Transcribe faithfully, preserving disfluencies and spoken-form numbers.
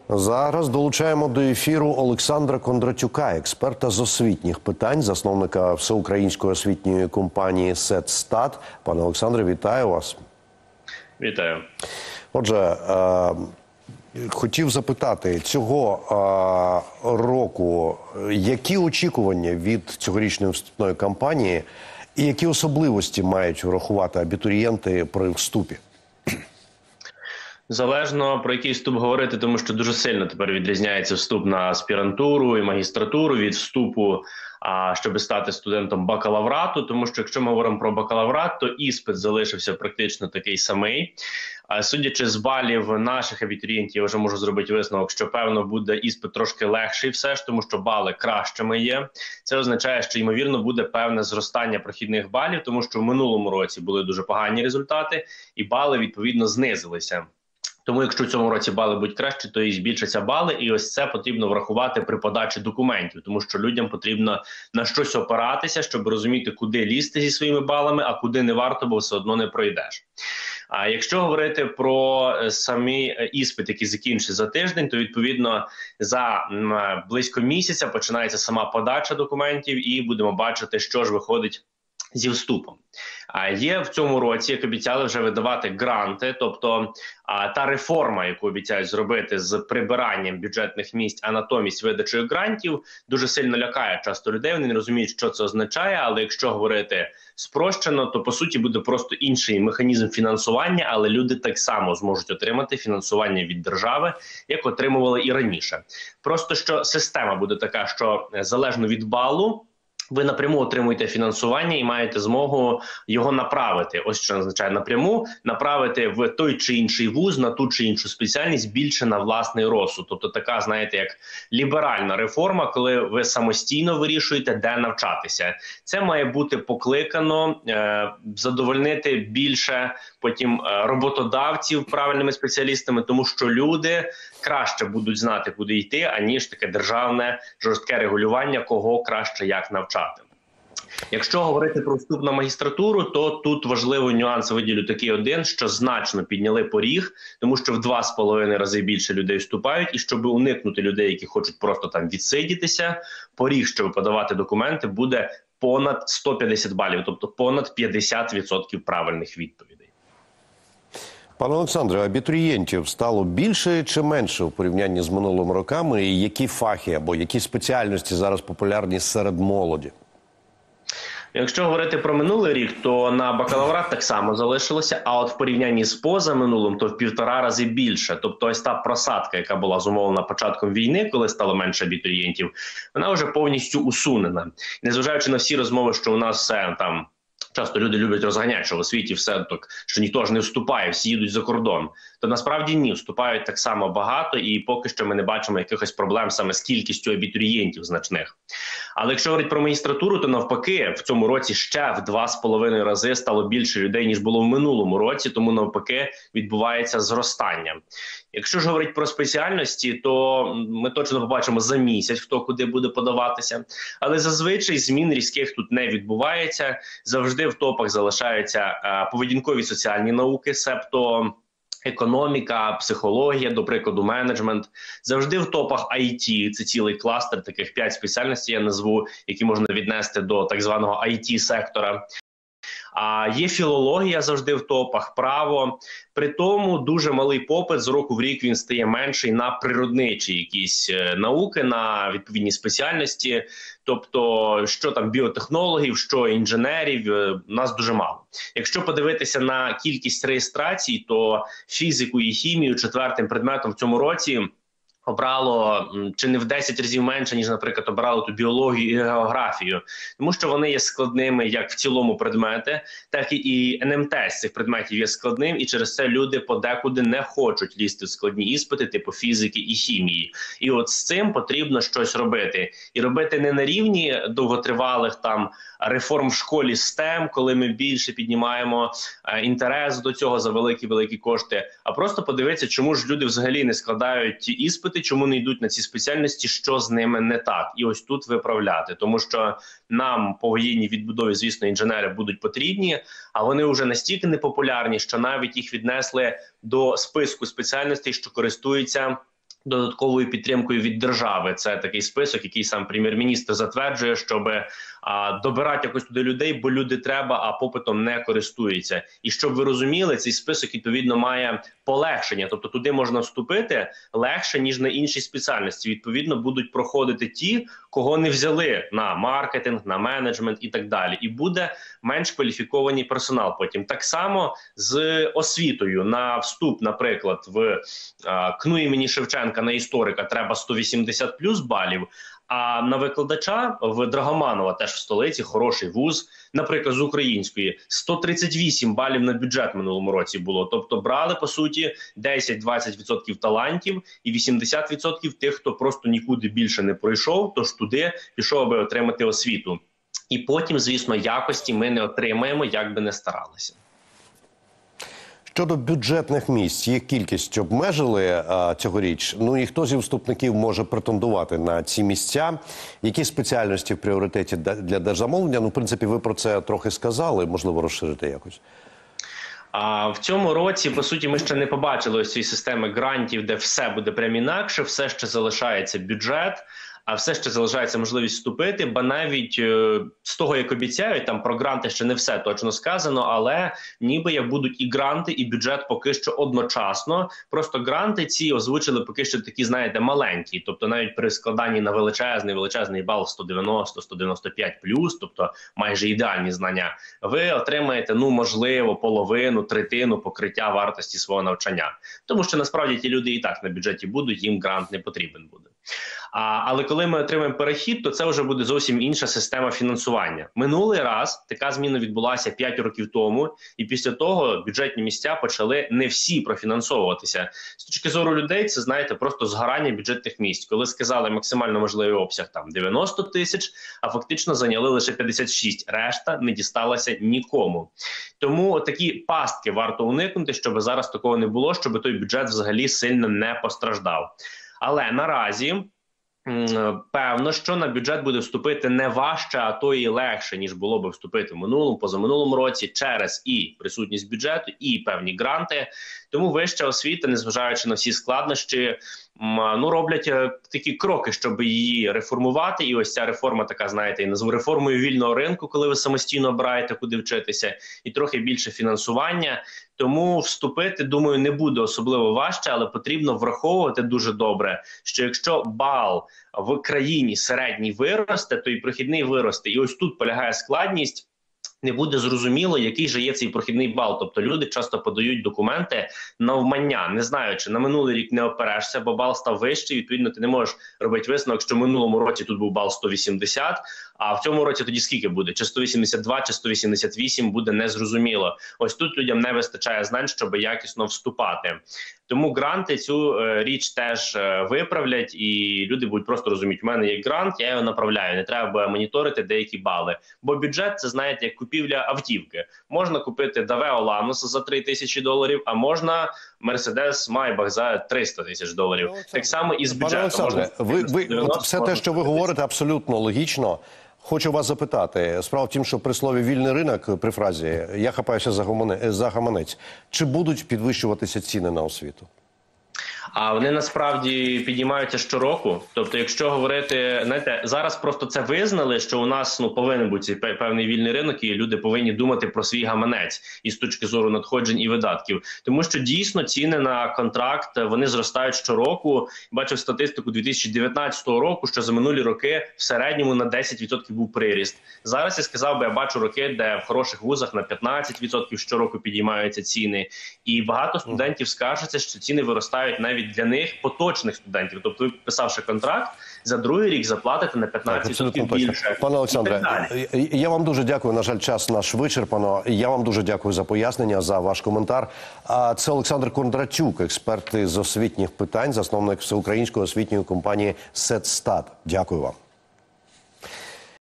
Зараз долучаємо до ефіру Олександра Кондратюка, експерта з освітніх питань, засновника всеукраїнської освітньої компанії «Сетстат». Пане Олександре, вітаю вас. Вітаю. Отже, е хотів запитати, цього е року які очікування від цьогорічної вступної кампанії і які особливості мають врахувати абітурієнти при вступі? Залежно про який вступ говорити, тому що дуже сильно тепер відрізняється вступ на аспірантуру і магістратуру від вступу, а, щоб стати студентом бакалаврату. Тому що якщо ми говоримо про бакалаврат, то іспит залишився практично такий самий. А, судячи з балів наших абітурієнтів, я вже можу зробити висновок, що, певно, буде іспит трошки легший все ж, тому що бали кращими є. Це означає, що, ймовірно, буде певне зростання прохідних балів, тому що в минулому році були дуже погані результати, і бали, відповідно, знизилися. Тому якщо в цьому році бали будуть кращі, то і збільшаться бали, і ось це потрібно врахувати при подачі документів, тому що людям потрібно на щось опиратися, щоб розуміти, куди лізти зі своїми балами, а куди не варто, бо все одно не пройдеш. А якщо говорити про самі іспити, які закінчаться за тиждень, то відповідно за близько місяця починається сама подача документів і будемо бачити, що ж виходить зі вступом. А є в цьому році, як обіцяли, вже видавати гранти, тобто а, та реформа, яку обіцяють зробити з прибиранням бюджетних місць, а натомість видачею грантів, дуже сильно лякає часто людей, вони не розуміють, що це означає, але якщо говорити спрощено, то по суті буде просто інший механізм фінансування, але люди так само зможуть отримати фінансування від держави, як отримували і раніше. Просто що система буде така, що залежно від балу, ви напряму отримуєте фінансування і маєте змогу його направити. Ось що означає напряму, направити в той чи інший вуз, на ту чи іншу спеціальність більше на власний розсуд. Тобто така, знаєте, як ліберальна реформа, коли ви самостійно вирішуєте, де навчатися. Це має бути покликано е, задовольнити більше потім е, роботодавців правильними спеціалістами, тому що люди краще будуть знати, куди йти, аніж таке державне жорстке регулювання, кого краще як навчати. Якщо говорити про вступ на магістратуру, то тут важливий нюанс, виділю такий один, що значно підняли поріг, тому що в два з половиною рази більше людей вступають, і щоб уникнути людей, які хочуть просто там відсидітися, поріг, щоб подавати документи, буде понад сто п'ятдесят балів, тобто понад п'ятдесят відсотків правильних відповідей. Пане Олександре, абітурієнтів стало більше чи менше в порівнянні з минулими роками? І які фахи або які спеціальності зараз популярні серед молоді? Якщо говорити про минулий рік, то на бакалаврат так само залишилося, а от в порівнянні з позаминулим, то в півтора рази більше. Тобто ось та просадка, яка була зумовлена початком війни, коли стало менше абітурієнтів, вона вже повністю усунена. Незважаючи на всі розмови, що у нас все там... Часто люди люблять розганяти, що в освіті все так, що ніхто ж не вступає, всі їдуть за кордон. То насправді ні, вступають так само багато, і поки що ми не бачимо якихось проблем саме з кількістю абітурієнтів значних. Але якщо говорити про магістратуру, то навпаки, в цьому році ще в два з половиною рази стало більше людей, ніж було в минулому році, тому навпаки відбувається зростання. Якщо ж говорити про спеціальності, то ми точно побачимо за місяць, хто куди буде подаватися. Але зазвичай змін різких тут не відбувається. Завжди в топах залишаються е, поведінкові соціальні науки, себто економіка, психологія, до прикладу, менеджмент. Завжди в топах ай ті, це цілий кластер, таких п'ять спеціальностей я назву, які можна віднести до так званого ай ті-сектора. А є філологія завжди в топах, право. При тому дуже малий попит, з року в рік він стає менший на природничі якісь науки, на відповідні спеціальності. Тобто, що там біотехнологів, що інженерів, нас дуже мало. Якщо подивитися на кількість реєстрацій, то фізику і хімію четвертим предметом в цьому році обрало чи не в десять разів менше, ніж, наприклад, обрало ту біологію і географію. Тому що вони є складними як в цілому предмети, так і ен ем те з цих предметів є складним, і через це люди подекуди не хочуть лізти в складні іспити, типу фізики і хімії. І от з цим потрібно щось робити. І робити не на рівні довготривалих там реформ в школі стем, коли ми більше піднімаємо е, інтерес до цього за великі-великі кошти, а просто подивитися, чому ж люди взагалі не складають ті іспити, чому не йдуть на ці спеціальності, що з ними не так. І ось тут виправляти. Тому що нам по воєнній відбудові, звісно, інженери будуть потрібні, а вони вже настільки непопулярні, що навіть їх віднесли до списку спеціальностей, що користуються додатковою підтримкою від держави. Це такий список, який сам прем'єр-міністр затверджує, щоб а, добирати якось туди людей, бо люди треба, а попитом не користуються. І щоб ви розуміли, цей список відповідно має полегшення, тобто туди можна вступити легше, ніж на інші спеціальності. Відповідно, будуть проходити ті, кого не взяли на маркетинг, на менеджмент і так далі. І буде менш кваліфікований персонал потім. Так само з освітою. На вступ, наприклад, в а, КНУ імені Шевченка на історика треба сто вісімдесят плюс балів, а на викладача в Драгоманова, теж в столиці, хороший вуз, наприклад, з української, сто тридцять вісім балів на бюджет минулому році було. Тобто брали, по суті, десять-двадцять відсотків талантів і вісімдесят відсотків тих, хто просто нікуди більше не пройшов, тож туди пішов, аби отримати освіту. І потім, звісно, якості ми не отримаємо, як би не старалися. Щодо бюджетних місць, їх кількість обмежили а, цьогоріч. Ну і хто зі вступників може претендувати на ці місця? Які спеціальності в пріоритеті для держзамовлення? Ну, в принципі, ви про це трохи сказали, можливо, розширити якось. А в цьому році, по суті, ми ще не побачили ось цієї системи грантів, де все буде прям інакше, все ще залишається бюджет, а все ще залишається можливість вступити, бо навіть е, з того, як обіцяють, там про гранти ще не все точно сказано, але ніби як будуть і гранти, і бюджет поки що одночасно. Просто гранти ці озвучили поки що такі, знаєте, маленькі. Тобто навіть при складанні на величезний, величезний бал сто дев'яносто - сто дев'яносто п'ять плюс, тобто майже ідеальні знання, ви отримаєте, ну, можливо, половину, третину покриття вартості свого навчання. Тому що насправді ті люди і так на бюджеті будуть, їм грант не потрібен буде. А, але коли ми отримаємо перехід, то це вже буде зовсім інша система фінансування. Минулий раз така зміна відбулася п'ять років тому, і після того бюджетні місця почали не всі профінансовуватися. З точки зору людей, це, знаєте, просто згорання бюджетних місць. Коли сказали максимально можливий обсяг там дев'яносто тисяч, а фактично зайняли лише п'ятдесят шість. Решта не дісталася нікому. Тому такі пастки варто уникнути, щоб зараз такого не було, щоб той бюджет взагалі сильно не постраждав. Але наразі певно, що на бюджет буде вступити не важче, а то і легше, ніж було би вступити в минулому, позаминулому році, через і присутність бюджету, і певні гранти. Тому вища освіта, незважаючи на всі складнощі, ну, роблять такі кроки, щоб її реформувати. І ось ця реформа така, знаєте, і назву реформою вільного ринку, коли ви самостійно обираєте, куди вчитися, і трохи більше фінансування. Тому вступити, думаю, не буде особливо важче, але потрібно враховувати дуже добре, що якщо бал в країні середній виросте, то і прохідний виросте. І ось тут полягає складність. Не буде зрозуміло, який же є цей прохідний бал. Тобто люди часто подають документи навмання, не знаючи, на минулий рік не оперешся, бо бал став вищий, відповідно ти не можеш робити висновок, що в минулому році тут був бал сто вісімдесят, а в цьому році тоді скільки буде? Чи сто вісімдесят два, чи сто вісімдесят вісім, буде незрозуміло. Ось тут людям не вистачає знань, щоб якісно вступати. Тому гранти цю е, річ теж е, виправлять, і люди будуть просто розуміти, у мене є грант, я його направляю, не треба моніторити деякі бали. Бо бюджет – це, знаєте, як купівля автівки. Можна купити Давео Ланос за три тисячі доларів, а можна Мерседес Майбах за триста тисяч доларів. Так само і з бюджетом. Можна... Ви, ви, от все те, що ви говорите, абсолютно логічно. Хочу вас запитати. Справа в тім, що при слові «вільний ринок» при фразі «я хапаюся за, гамане... за гаманець», чи будуть підвищуватися ціни на освіту? А вони насправді підіймаються щороку. Тобто, якщо говорити, знаєте, зараз просто це визнали, що у нас, ну, повинен бути певний вільний ринок, і люди повинні думати про свій гаманець із точки зору надходжень і видатків. Тому що дійсно ціни на контракт, вони зростають щороку. Бачив статистику дві тисячі дев'ятнадцятого року, що за минулі роки в середньому на десять відсотків був приріст. Зараз я сказав би, я бачу роки, де в хороших вузах на п'ятнадцять відсотків щороку підіймаються ціни. І багато студентів скаржаться, що ціни виростають навіть для них, поточних студентів. Тобто ви, підписавши контракт, за другий рік заплатите на п'ятнадцять відсотків більше. Пане Олександре, я вам дуже дякую. На жаль, час наш вичерпано. Я вам дуже дякую за пояснення, за ваш коментар. А це Олександр Кондратюк, експерт з освітніх питань, засновник всеукраїнської освітньої компанії «Сетстат». Дякую вам.